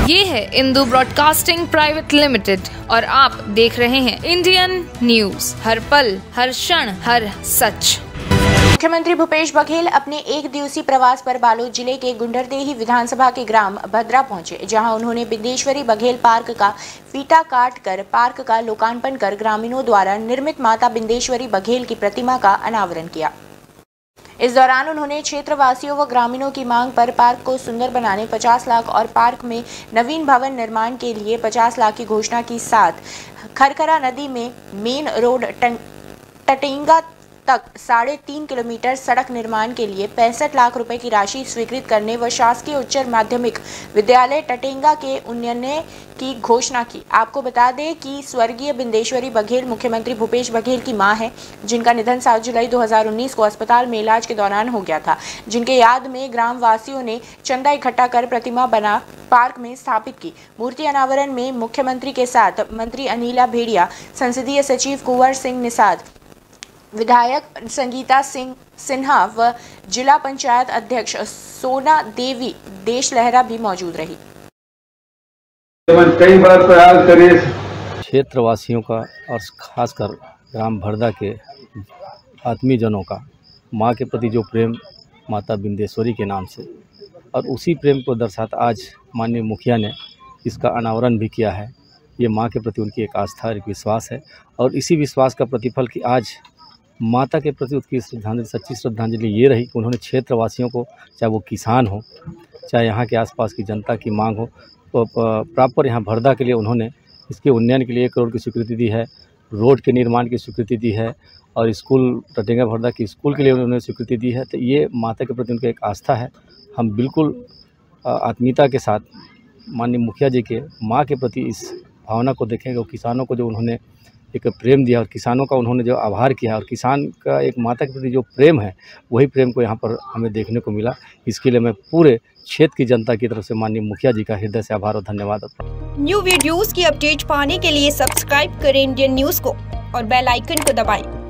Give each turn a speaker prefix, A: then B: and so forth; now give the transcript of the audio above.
A: ये है Indu broadcasting private limited और आप देख रहे हैं इंडियन न्यूज, हर पल, हर क्षण, हर सच।
B: मुख्यमंत्री भूपेश बघेल अपने एक दिवसीय प्रवास पर बालोद जिले के गुंडरदेही विधानसभा के ग्राम भद्रा पहुंचे, जहां उन्होंने बिंदेश्वरी बघेल पार्क का फीता काट कर पार्क का लोकार्पण कर ग्रामीणों द्वारा निर्मित माता बिंदेश्वरी बघेल की प्रतिमा का अनावरण किया। इस दौरान उन्होंने क्षेत्रवासियों व ग्रामीणों की मांग पर पार्क को सुंदर बनाने 50 लाख और पार्क में नवीन भवन निर्माण के लिए 50 लाख की घोषणा की। साथ खरखरा नदी में मेन रोड टटेंगा तक 3.5 किलोमीटर सड़क निर्माण के लिए 65 लाख रुपए की राशि स्वीकृत करने व शासकीय उच्च माध्यमिक विद्यालय टटेंगा के उन्नयन की घोषणा की। आपको बता दें कि स्वर्गीय बिंदेश्वरी बघेल मुख्यमंत्री भूपेश बघेल की मां है, जिनका निधन 7 जुलाई 2019 को अस्पताल में इलाज के दौरान हो गया था, जिनके याद में ग्राम वासियों ने चंदा इकट्ठा कर प्रतिमा बना पार्क में स्थापित की। मूर्ति अनावरण में मुख्यमंत्री के साथ मंत्री अनिला भेड़िया, संसदीय सचिव कुंवर सिंह निषाद, विधायक संगीता सिंह सिन्हा व जिला पंचायत अध्यक्ष सोना देवी देश लहरा भी मौजूद रही।
C: कई बार प्रयास करे
D: क्षेत्रवासियों का और खासकर ग्राम भरदा के आत्मीजनों का माँ के प्रति जो प्रेम माता बिंदेश्वरी के नाम से, और उसी प्रेम को दर्शाता आज माननीय मुखिया ने इसका अनावरण भी किया है। ये माँ के प्रति उनकी एक आस्था, एक विश्वास है, और इसी विश्वास का प्रतिफल कि आज माता के प्रति उसकी श्रद्धांजलि, सच्ची श्रद्धांजलि ये रही कि उन्होंने क्षेत्रवासियों को, चाहे वो किसान हो, चाहे यहाँ के आसपास की जनता की मांग हो, तो प्रॉपर यहाँ भरदा के लिए उन्होंने इसके उन्नयन के लिए 1 करोड़ की स्वीकृति दी है, रोड के निर्माण की स्वीकृति दी है, और स्कूल टटेंगा भरदा की स्कूल के लिए उन्होंने स्वीकृति दी है। तो ये माता के प्रति उनका एक आस्था है। हम बिल्कुल आत्मीयता के साथ माननीय मुखिया जी के माँ के प्रति इस भावना को देखेंगे, और किसानों को जो उन्होंने एक प्रेम दिया और किसानों का उन्होंने जो आभार किया, और किसान का एक माता के प्रति जो प्रेम है, वही प्रेम को यहाँ पर हमें देखने को मिला। इसके लिए मैं पूरे क्षेत्र की जनता की तरफ से माननीय मुखिया जी का हृदय से आभार और धन्यवाद।
E: न्यू वीडियोस की अपडेट पाने के लिए सब्सक्राइब करें इंडियन न्यूज को और बेल आइकन को दबाएं।